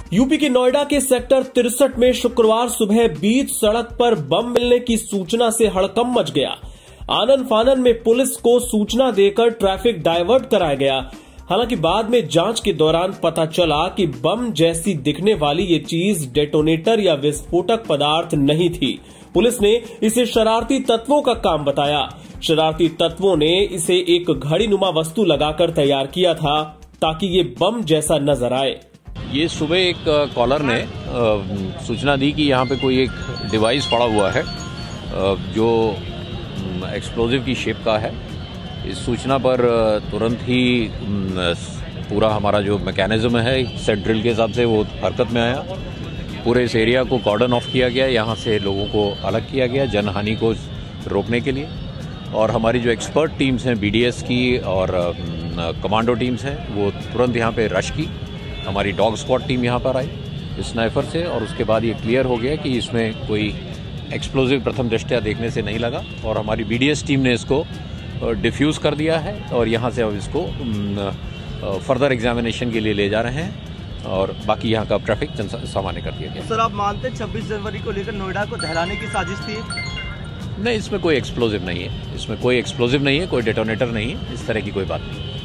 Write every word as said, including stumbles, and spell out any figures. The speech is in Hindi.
यूपी के नोएडा के सेक्टर तिरसठ में शुक्रवार सुबह बीच सड़क पर बम मिलने की सूचना से हड़कंप मच गया। आनन फानन में पुलिस को सूचना देकर ट्रैफिक डायवर्ट कराया गया। हालांकि बाद में जांच के दौरान पता चला कि बम जैसी दिखने वाली ये चीज डेटोनेटर या विस्फोटक पदार्थ नहीं थी। पुलिस ने इसे शरारती तत्वों का काम बताया। शरारती तत्वों ने इसे एक घड़ीनुमा वस्तु लगाकर तैयार किया था ताकि ये बम जैसा नजर आए। ये सुबह एक कॉलर ने सूचना दी कि यहाँ पे कोई एक डिवाइस पड़ा हुआ है जो एक्सप्लोजिव की शेप का है। इस सूचना पर तुरंत ही पूरा हमारा जो मैकेनिज्म है सेट ड्रिल के हिसाब से वो हरकत में आया। पूरे इस एरिया को कॉर्डन ऑफ किया गया, यहाँ से लोगों को अलग किया गया जनहानि को रोकने के लिए। और हमारी जो एक्सपर्ट टीम्स हैं बीडीएस की और कमांडो टीम्स हैं वो तुरंत यहाँ पे रश की। हमारी डॉग स्क्वाड टीम यहाँ पर आई स्नाइपर से और उसके बाद ये क्लियर हो गया कि इसमें कोई एक्सप्लोजिव प्रथम दृष्टया देखने से नहीं लगा। और हमारी बीडीएस टीम ने इसको डिफ्यूज़ कर दिया है और यहाँ से अब इसको फर्दर एग्जामिनेशन के लिए ले जा रहे हैं और बाकी यहाँ का ट्रैफिक सामान्य कर दिया गया। सर, आप मानते हैं छब्बीस जनवरी को लेकर नोएडा को दहलाने की साजिश थी? नहीं, इसमें कोई एक्सप्लोजिव नहीं है, इसमें कोई एक्सप्लोजिव नहीं है, कोई डेटोनेटर नहीं है, इस तरह की कोई बात नहीं।